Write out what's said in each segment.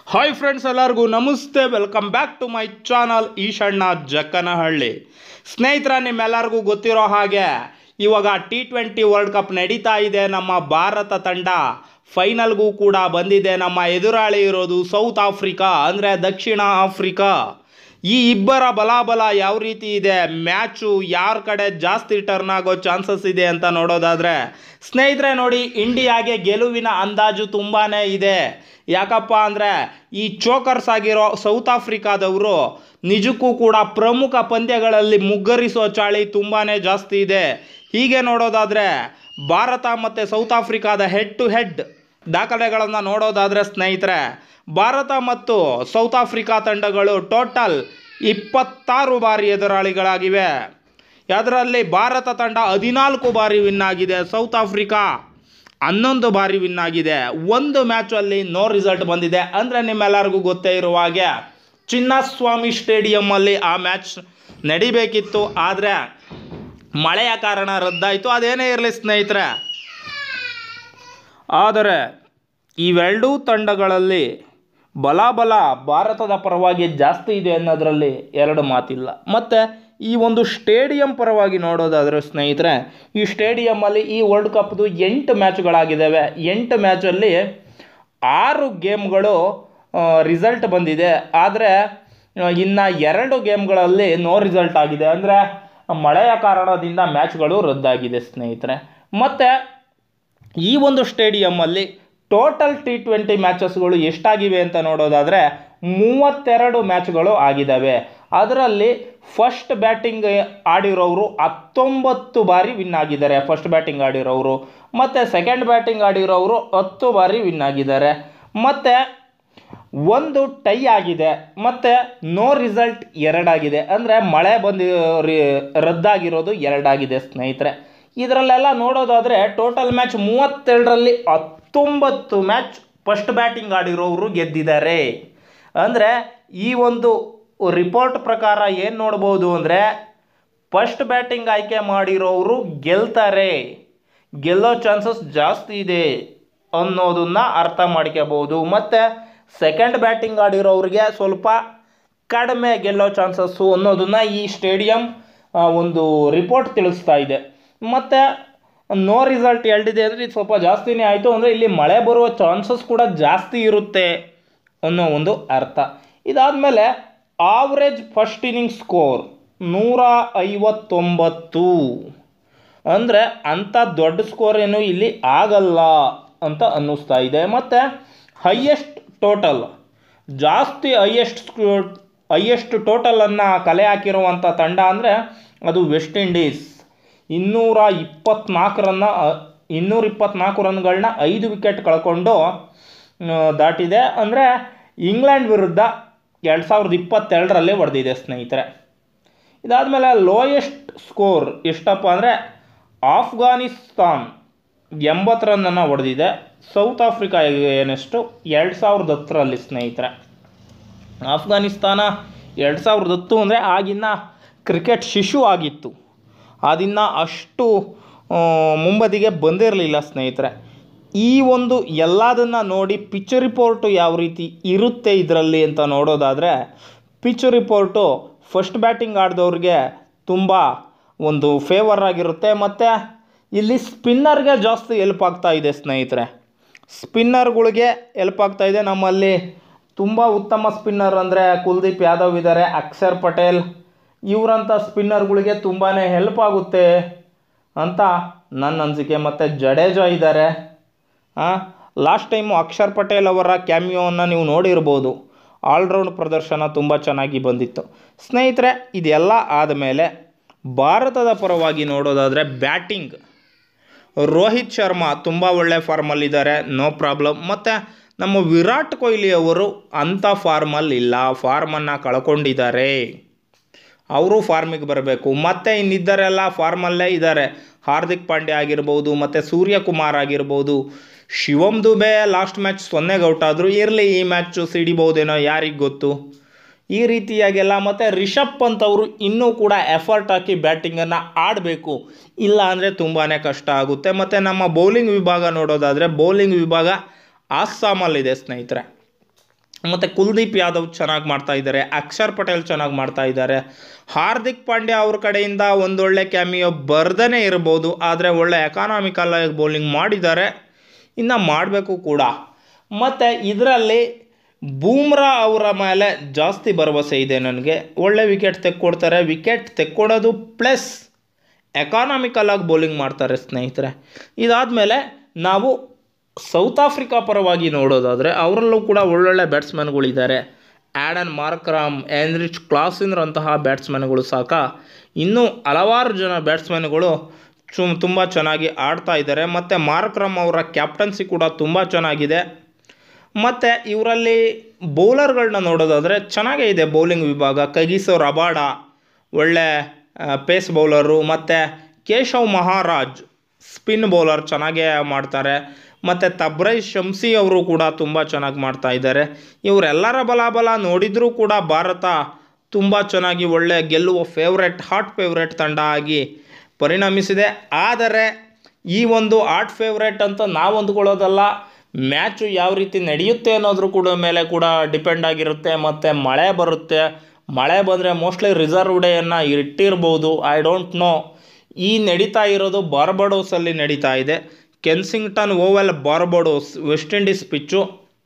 Hi friends, ಎಲ್ಲರಿಗೂ ನಮಸ್ತೆ. Welcome back to my channel Eshanna Jakkanahalli. ಸ್ನೇಹಿತರ, ನಿಮ್ಮೆಲ್ಲರಿಗೂ ಗೊತ್ತಿರೋ ಹಾಗೆ ಇವಾಗ T20 ವರ್ಲ್ಡ್ ಕಪ್ ನಡೀತಾ ಇದೆ. ನಮ್ಮ ಭಾರತ ತಂಡ ಫೈನಲ್ಗೂ ಕೂಡ ಬಂದಿದೆ. ನಮ್ಮ ಎದುರಾಳಿ ಇರೋದು ಸೌತ್ ಆಫ್ರಿಕಾ, ಅಂದರೆ ದಕ್ಷಿಣ ಆಫ್ರಿಕಾ. ಈ ಇಬ್ಬರ ಬಲಾಬಲ ಯಾವ ರೀತಿ ಇದೆ, ಮ್ಯಾಚು ಯಾರ ಕಡೆ ಜಾಸ್ತಿ ಟರ್ನ್ ಆಗೋ ಚಾನ್ಸಸ್ ಇದೆ ಅಂತ ನೋಡೋದಾದರೆ ಸ್ನೇಹಿತರೆ ನೋಡಿ, ಇಂಡಿಯಾಗೆ ಗೆಲುವಿನ ಅಂದಾಜು ತುಂಬಾ ಇದೆ. ಯಾಕಪ್ಪ ಅಂದರೆ ಈ ಚೋಕರ್ಸ್ ಆಗಿರೋ ಸೌತ್ ಆಫ್ರಿಕಾದವರು ನಿಜಕ್ಕೂ ಕೂಡ ಪ್ರಮುಖ ಪಂದ್ಯಗಳಲ್ಲಿ ಮುಗ್ಗರಿಸೋ ಚಾಳಿ ತುಂಬಾ ಜಾಸ್ತಿ ಇದೆ. ಹೀಗೆ ನೋಡೋದಾದರೆ ಭಾರತ ಮತ್ತು ಸೌತ್ ಆಫ್ರಿಕಾದ ಹೆಡ್ ಟು ಹೆಡ್ ದಾಖಲೆಗಳನ್ನು ನೋಡೋದಾದರೆ ಸ್ನೇಹಿತರೆ, ಭಾರತ ಮತ್ತು ಸೌತ್ ಆಫ್ರಿಕಾ ತಂಡಗಳು ಟೋಟಲ್ 26 ಬಾರಿ ಎದುರಾಳಿಗಳಾಗಿವೆ. ಅದರಲ್ಲಿ ಭಾರತ ತಂಡ 14 ಬಾರಿ ವಿನ್ ಆಗಿದೆ, ಸೌತ್ ಆಫ್ರಿಕಾ 11 ಬಾರಿ ವಿನ್ ಆಗಿದೆ. ಒಂದು ಮ್ಯಾಚಲ್ಲಿ ನೋ ರಿಸಲ್ಟ್ ಬಂದಿದೆ. ಅಂದರೆ ನಿಮ್ಮೆಲ್ಲರಿಗೂ ಗೊತ್ತೇ ಇರುವ ಹಾಗೆ ಚಿನ್ನಸ್ವಾಮಿ ಸ್ಟೇಡಿಯಮ್ಮಲ್ಲಿ ಆ ಮ್ಯಾಚ್ ನಡಿಬೇಕಿತ್ತು, ಆದರೆ ಮಳೆಯ ಕಾರಣ ರದ್ದಾಯಿತು. ಅದೇನೇ ಇರಲಿ ಸ್ನೇಹಿತರೆ, ಆದರೆ ಇವೆರಡೂ ತಂಡಗಳಲ್ಲಿ ಬಲಾಬಲ ಭಾರತದ ಪರವಾಗಿ ಜಾಸ್ತಿ ಇದೆ ಅನ್ನೋದರಲ್ಲಿ ಎರಡು ಮಾತಿಲ್ಲ. ಮತ್ತು ಈ ಒಂದು ಸ್ಟೇಡಿಯಂ ಪರವಾಗಿ ನೋಡೋದಾದರೆ ಸ್ನೇಹಿತರೆ, ಈ ಸ್ಟೇಡಿಯಮ್ಮಲ್ಲಿ ಈ ವರ್ಲ್ಡ್ ಕಪ್ದು 8 ಮ್ಯಾಚ್ಗಳಾಗಿದ್ದಾವೆ. 8 ಮ್ಯಾಚಲ್ಲಿ 6 ಗೇಮ್ಗಳು ರಿಸಲ್ಟ್ ಬಂದಿದೆ. ಆದರೆ ಇನ್ನು 2 ಗೇಮ್ಗಳಲ್ಲಿ ನೋ ರಿಸಲ್ಟ್ ಆಗಿದೆ. ಅಂದರೆ ಮಳೆಯ ಕಾರಣದಿಂದ ಮ್ಯಾಚ್ಗಳು ರದ್ದಾಗಿದೆ ಸ್ನೇಹಿತರೆ. ಮತ್ತು ಈ ಒಂದು ಸ್ಟೇಡಿಯಮ್ಮಲ್ಲಿ ಟೋಟಲ್ T20 ಮ್ಯಾಚಸ್ಗಳು ಎಷ್ಟಾಗಿವೆ ಅಂತ ನೋಡೋದಾದರೆ 32 ಮ್ಯಾಚ್ಗಳು ಆಗಿದ್ದಾವೆ. ಅದರಲ್ಲಿ ಫಸ್ಟ್ ಬ್ಯಾಟಿಂಗ್ ಆಡಿರೋರು 19 ಬಾರಿ ವಿನ್ ಆಗಿದ್ದಾರೆ, ಫಸ್ಟ್ ಬ್ಯಾಟಿಂಗ್ ಆಡಿರೋರು. ಮತ್ತು ಸೆಕೆಂಡ್ ಬ್ಯಾಟಿಂಗ್ ಆಡಿರೋರು 10 ಬಾರಿ ವಿನ್ ಆಗಿದ್ದಾರೆ. ಮತ್ತು ಒಂದು ಟೈ ಆಗಿದೆ. ಮತ್ತು ನೋ ರಿಸಲ್ಟ್ 2 ಆಗಿದೆ. ಅಂದರೆ ಮಳೆ ಬಂದು ರದ್ದಾಗಿರೋದು 2 ಆಗಿದೆ ಸ್ನೇಹಿತರೆ. ಇದರಲ್ಲೆಲ್ಲ ನೋಡೋದಾದರೆ ಟೋಟಲ್ ಮ್ಯಾಚ್ 32ರಲ್ಲಿ 19 ಮ್ಯಾಚ್ ಫಸ್ಟ್ ಬ್ಯಾಟಿಂಗ್ ಆಡಿರೋರು ಗೆದ್ದಿದ್ದಾರೆ. ಅಂದರೆ ಈ ಒಂದು ರಿಪೋರ್ಟ್ ಪ್ರಕಾರ ಏನು ನೋಡ್ಬೋದು ಅಂದರೆ ಫಸ್ಟ್ ಬ್ಯಾಟಿಂಗ್ ಆಯ್ಕೆ ಮಾಡಿರೋರು ಗೆಲ್ತಾರೆ, ಗೆಲ್ಲೋ ಚಾನ್ಸಸ್ ಜಾಸ್ತಿ ಇದೆ ಅನ್ನೋದನ್ನು ಅರ್ಥ ಮಾಡ್ಕೋಬೋದು. ಮತ್ತು ಸೆಕೆಂಡ್ ಬ್ಯಾಟಿಂಗ್ ಆಡಿರೋರಿಗೆ ಸ್ವಲ್ಪ ಕಡಿಮೆ ಗೆಲ್ಲೋ ಚಾನ್ಸಸ್ಸು ಅನ್ನೋದನ್ನು ಈ ಸ್ಟೇಡಿಯಂ ಒಂದು ರಿಪೋರ್ಟ್ ತಿಳಿಸ್ತಾ ಇದೆ. ಮತ್ತು ನೋ ರಿಸಲ್ಟ್ 2 ಇದೆ ಅಂದರೆ ಇದು ಸ್ವಲ್ಪ ಜಾಸ್ತಿನೇ ಆಯಿತು. ಅಂದರೆ ಇಲ್ಲಿ ಮಳೆ ಬರುವ ಚಾನ್ಸಸ್ ಕೂಡ ಜಾಸ್ತಿ ಇರುತ್ತೆ ಅನ್ನೋ ಒಂದು ಅರ್ಥ. ಇದಾದಮೇಲೆ ಆವ್ರೇಜ್ ಫಸ್ಟ್ ಇನ್ನಿಂಗ್ ಸ್ಕೋರ್ 159. ಅಂದರೆ ಅಂಥ ದೊಡ್ಡ ಸ್ಕೋರ್ ಏನು ಇಲ್ಲಿ ಆಗಲ್ಲ ಅಂತ ಅನ್ನಿಸ್ತಾ ಇದೆ. ಮತ್ತು ಹೈಯೆಸ್ಟ್ ಟೋಟಲ್, ಜಾಸ್ತಿ ಹೈಯೆಸ್ಟ್ ಟೋಟಲನ್ನು ಕಲೆ ಹಾಕಿರುವಂಥ ತಂಡ ಅಂದರೆ ಅದು ವೆಸ್ಟ್ ಇಂಡೀಸ್. 224 ರನ್ಗಳನ್ನ 5 ವಿಕೆಟ್ ಕಳ್ಕೊಂಡು ದಾಟಿದೆ. ಅಂದರೆ ಇಂಗ್ಲೆಂಡ್ ವಿರುದ್ಧ 2022ರಲ್ಲಿ ಹೊಡೆದಿದೆ ಸ್ನೇಹಿತರೆ. ಇದಾದಮೇಲೆ ಲೋಯೆಸ್ಟ್ ಸ್ಕೋರ್ ಎಷ್ಟಪ್ಪ ಅಂದರೆ ಆಫ್ಘಾನಿಸ್ತಾನ್ 80 ರನ್ನನ್ನು ಹೊಡೆದಿದೆ. ಸೌತ್ ಆಫ್ರಿಕಾ ಏನೆಷ್ಟು 2010ರಲ್ಲಿ ಸ್ನೇಹಿತರೆ. ಆಫ್ಘಾನಿಸ್ತಾನ 2010 ಅಂದರೆ ಆಗಿನ ಕ್ರಿಕೆಟ್ ಶಿಶು ಆಗಿತ್ತು, ಅದನ್ನು ಅಷ್ಟು ಮುಂಬದಿಗೆ ಬಂದಿರಲಿಲ್ಲ ಸ್ನೇಹಿತರೆ. ಈ ಒಂದು ಎಲ್ಲದನ್ನು ನೋಡಿ ಪಿಚ್ ರಿಪೋರ್ಟು ಯಾವ ರೀತಿ ಇರುತ್ತೆ ಇದರಲ್ಲಿ ಅಂತ ನೋಡೋದಾದರೆ, ಪಿಚ್ ರಿಪೋರ್ಟು ಫಸ್ಟ್ ಬ್ಯಾಟಿಂಗ್ ಆಡಿದವ್ರಿಗೆ ತುಂಬ ಒಂದು ಫೇವರ್ ಆಗಿರುತ್ತೆ. ಮತ್ತು ಇಲ್ಲಿ ಸ್ಪಿನ್ನರ್ಗೆ ಜಾಸ್ತಿ ಹೆಲ್ಪ್ ಆಗ್ತಾ ಇದೆ ಸ್ನೇಹಿತರೆ, ಸ್ಪಿನ್ನರ್ಗಳಿಗೆ ಹೆಲ್ಪ್ ಆಗ್ತಾ ಇದೆ. ನಮ್ಮಲ್ಲಿ ತುಂಬ ಉತ್ತಮ ಸ್ಪಿನ್ನರ್ ಅಂದರೆ ಕುಲ್ದೀಪ್ ಯಾದವ್ ಇದ್ದಾರೆ, ಅಕ್ಷರ್ ಪಟೇಲ್, ಇವರಂಥ ಸ್ಪಿನ್ನರ್ಗಳಿಗೆ ತುಂಬಾ ಹೆಲ್ಪ್ ಆಗುತ್ತೆ ಅಂತ ನನ್ನ ಅನಿಸಿಕೆ. ಮತ್ತು ಜಡೇಜಾ ಇದ್ದಾರೆ. ಲಾಸ್ಟ್ ಟೈಮು ಅಕ್ಷರ್ ಪಟೇಲ್ ಅವರ ಕ್ಯಾಮಿಯೋವನ್ನು ನೀವು ನೋಡಿರ್ಬೋದು, ಆಲ್ರೌಂಡ್ ಪ್ರದರ್ಶನ ತುಂಬ ಚೆನ್ನಾಗಿ ಬಂದಿತ್ತು ಸ್ನೇಹಿತರೆ. ಇದೆಲ್ಲ ಆದಮೇಲೆ ಭಾರತದ ಪರವಾಗಿ ನೋಡೋದಾದರೆ ಬ್ಯಾಟಿಂಗ್, ರೋಹಿತ್ ಶರ್ಮಾ ತುಂಬ ಒಳ್ಳೆ ಫಾರ್ಮಲ್ಲಿದ್ದಾರೆ, ನೋ ಪ್ರಾಬ್ಲಮ್. ಮತ್ತು ನಮ್ಮ ವಿರಾಟ್ ಕೊಹ್ಲಿ ಅವರು ಅಂಥ ಫಾರ್ಮಲ್ಲಿಲ್ಲ, ಫಾರ್ಮನ್ನು ಕಳ್ಕೊಂಡಿದ್ದಾರೆ, ಅವರು ಫಾರ್ಮಿಗೆ ಬರಬೇಕು. ಮತ್ತು ಇನ್ನಿದ್ದರೆಲ್ಲ ಫಾರ್ಮಲ್ಲೇ ಇದ್ದಾರೆ, ಹಾರ್ದಿಕ್ ಪಾಂಡ್ಯ ಆಗಿರ್ಬೋದು, ಮತ್ತು ಸೂರ್ಯಕುಮಾರ್ ಆಗಿರ್ಬೋದು. ಶಿವಮ್ ದುಬೆ ಲಾಸ್ಟ್ ಮ್ಯಾಚ್ 0ಗೆ ಔಟ್ ಆದರು, ಇರಲಿ ಈ ಮ್ಯಾಚು ಸಿಡಿಬೋದೇನೋ ಯಾರಿಗೆ ಗೊತ್ತು, ಈ ರೀತಿಯಾಗೆಲ್ಲ. ಮತ್ತು ರಿಷಬ್ ಪಂತ್ ಅವರು ಇನ್ನೂ ಕೂಡ ಎಫರ್ಟ್ ಹಾಕಿ ಬ್ಯಾಟಿಂಗನ್ನು ಆಡಬೇಕು, ಇಲ್ಲ ಅಂದರೆ ತುಂಬಾ ಕಷ್ಟ ಆಗುತ್ತೆ. ಮತ್ತು ನಮ್ಮ ಬೌಲಿಂಗ್ ವಿಭಾಗ ನೋಡೋದಾದರೆ ಬೌಲಿಂಗ್ ವಿಭಾಗ ಅಸ್ಸಾಮಲ್ಲಿದೆ ಸ್ನೇಹಿತರೆ. ಮತ್ತು ಕುಲ್ದೀಪ್ ಯಾದವ್ ಚೆನ್ನಾಗಿ ಮಾಡ್ತಾ ಇದ್ದಾರೆ, ಅಕ್ಷರ್ ಪಟೇಲ್ ಚೆನ್ನಾಗಿ ಮಾಡ್ತಾ ಇದ್ದಾರೆ. ಹಾರ್ದಿಕ್ ಪಾಂಡ್ಯ ಅವ್ರ ಕಡೆಯಿಂದ ಒಂದೊಳ್ಳೆ ಕ್ಯಾಮಿಯೋ ಬರ್ದೇ ಇರ್ಬೋದು, ಆದರೆ ಒಳ್ಳೆ ಎಕಾನಾಮಿಕಲ್ ಆಗಿ ಬೌಲಿಂಗ್ ಮಾಡಿದ್ದಾರೆ, ಇನ್ನು ಮಾಡಬೇಕು ಕೂಡ. ಮತ್ತು ಇದರಲ್ಲಿ ಬೂಮ್ರಾ ಅವರ ಮೇಲೆ ಜಾಸ್ತಿ ಭರವಸೆ ಇದೆ ನನಗೆ. ಒಳ್ಳೆ ವಿಕೆಟ್ ತೆಕ್ಕೊಡ್ತಾರೆ, ವಿಕೆಟ್ ತೆಕ್ಕೊಡೋದು ಪ್ಲಸ್ ಎಕಾನಾಮಿಕಲ್ ಆಗಿ ಬೌಲಿಂಗ್ ಮಾಡ್ತಾರೆ ಸ್ನೇಹಿತರೆ. ಇದಾದಮೇಲೆ ನಾವು ಸೌತ್ ಆಫ್ರಿಕಾ ಪರವಾಗಿ ನೋಡೋದಾದರೆ ಅವರಲ್ಲೂ ಕೂಡ ಒಳ್ಳೊಳ್ಳೆ ಬ್ಯಾಟ್ಸ್ಮನ್ಗಳಿದ್ದಾರೆ. ಆ್ಯಡನ್ ಮಾರ್ಕ್ರಾಮ್, ಎನ್ರಿಚ್ ಕ್ಲಾಸಿನ್ರಂತಹ ಬ್ಯಾಟ್ಸ್ಮನ್ಗಳು ಸಾಕ, ಇನ್ನೂ ಹಲವಾರು ಜನ ಬ್ಯಾಟ್ಸ್ಮನ್ಗಳು ತುಂಬ ಚೆನ್ನಾಗಿ ಆಡ್ತಾ ಇದ್ದಾರೆ. ಮತ್ತು ಮಾರ್ಕ್ರಾಮ್ ಅವರ ಕ್ಯಾಪ್ಟನ್ಸಿ ಕೂಡ ತುಂಬ ಚೆನ್ನಾಗಿದೆ. ಮತ್ತು ಇವರಲ್ಲಿ ಬೌಲರ್ಗಳನ್ನ ನೋಡೋದಾದರೆ ಚೆನ್ನಾಗೇ ಇದೆ ಬೌಲಿಂಗ್ ವಿಭಾಗ. ಕಗಿಸೋ ರಬಾಡ ಒಳ್ಳೆ ಪೇಸ್ ಬೌಲರು, ಮತ್ತು ಕೇಶವ್ ಮಹಾರಾಜ್ ಸ್ಪಿನ್ ಬೌಲರ್ ಚೆನ್ನಾಗೇ ಮಾಡ್ತಾರೆ. ಮತ್ತು ತಬ್ರೈಜ್ ಶಮ್ಸಿ ಅವರು ಕೂಡ ತುಂಬ ಚೆನ್ನಾಗಿ ಮಾಡ್ತಾ ಇದ್ದಾರೆ. ಇವರೆಲ್ಲರ ಬಲಾಬಲ ನೋಡಿದರೂ ಕೂಡ ಭಾರತ ತುಂಬ ಚೆನ್ನಾಗಿ ಒಳ್ಳೆ ಗೆಲ್ಲುವ ಹಾಟ್ ಫೇವ್ರೆಟ್ ತಂಡ ಆಗಿ ಪರಿಣಮಿಸಿದೆ. ಆದರೆ ಈ ಒಂದು ಹಾಟ್ ಫೇವ್ರೆಟ್ ಅಂತ ನಾವು ಅಂದ್ಕೊಳ್ಳೋದಲ್ಲ, ಮ್ಯಾಚು ಯಾವ ರೀತಿ ನಡೆಯುತ್ತೆ ಅನ್ನೋದ್ರ ಮೇಲೆ ಕೂಡ ಡಿಪೆಂಡ್ ಆಗಿರುತ್ತೆ. ಮತ್ತು ಮಳೆ ಬರುತ್ತೆ, ಮಳೆ ಬಂದರೆ ಮೋಸ್ಟ್ಲಿ ರಿಸರ್ವ್ ಡೇಯನ್ನು ಇಟ್ಟಿರ್ಬೋದು, ಐ ಡೋಂಟ್ ನೋ. ಈ ನಡೀತಾ ಇರೋದು ಬಾರ್ಬಡೋಸಲ್ಲಿ ನಡೀತಾ ಇದೆ, Kensington Oval Barbados, West Indies pitch.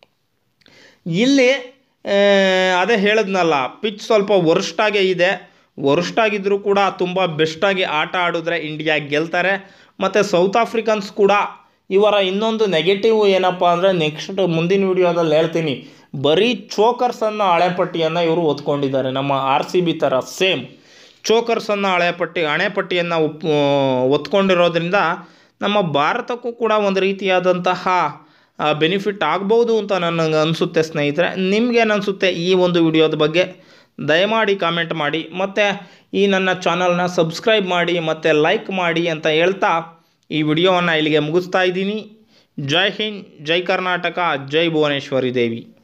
ಇಲ್ಲಿ ಅದೇ ಹೇಳಿದ್ನಲ್ಲ, ಪಿಚ್ ಸ್ವಲ್ಪ ವರ್ಸ್ಟಾಗೇ ಇದೆ. ವರ್ಸ್ಟಾಗಿದ್ದರೂ ಕೂಡ ತುಂಬ ಬೆಸ್ಟಾಗಿ ಆಟ ಆಡಿದ್ರೆ ಇಂಡಿಯಾ ಗೆಲ್ತಾರೆ. ಮತ್ತು ಸೌತ್ ಆಫ್ರಿಕನ್ಸ್ ಕೂಡ ಇವರ ಇನ್ನೊಂದು ನೆಗೆಟಿವ್ ಏನಪ್ಪ ಅಂದರೆ, ನೆಕ್ಸ್ಟ್ ಮುಂದಿನ ವಿಡಿಯೋದಲ್ಲಿ ಹೇಳ್ತೀನಿ, ಬರೀ ಚೋಕರ್ಸನ್ನು ಹಣೆಪಟ್ಟಿಯನ್ನು ಇವರು ಒತ್ಕೊಂಡಿದ್ದಾರೆ. ನಮ್ಮ RCB ಥರ ಸೇಮ್ ಚೋಕರ್ಸನ್ನು ಹಣೆಪಟ್ಟಿಯನ್ನು ಒತ್ಕೊಂಡಿರೋದ್ರಿಂದ ನಮ್ಮ ಭಾರತಕ್ಕೂ ಕೂಡ ಒಂದು ರೀತಿಯಾದಂತಹ ಬೆನಿಫಿಟ್ ಆಗ್ಬೋದು ಅಂತ ನನಗೆ ಅನಿಸುತ್ತೆ ಸ್ನೇಹಿತರೆ. ನಿಮ್ಗೇನು ಅನಿಸುತ್ತೆ ಈ ಒಂದು ವಿಡಿಯೋದ ಬಗ್ಗೆ ದಯಮಾಡಿ ಕಾಮೆಂಟ್ ಮಾಡಿ. ಮತ್ತು ಈ ನನ್ನ ಚಾನಲ್ನ ಸಬ್ಸ್ಕ್ರೈಬ್ ಮಾಡಿ ಮತ್ತು ಲೈಕ್ ಮಾಡಿ ಅಂತ ಹೇಳ್ತಾ ಈ ವಿಡಿಯೋವನ್ನು ಇಲ್ಲಿಗೆ ಮುಗಿಸ್ತಾ ಇದ್ದೀನಿ. ಜೈ ಹಿಂದ್, ಜೈ ಕರ್ನಾಟಕ, ಜೈ ಭುವನೇಶ್ವರಿ ದೇವಿ.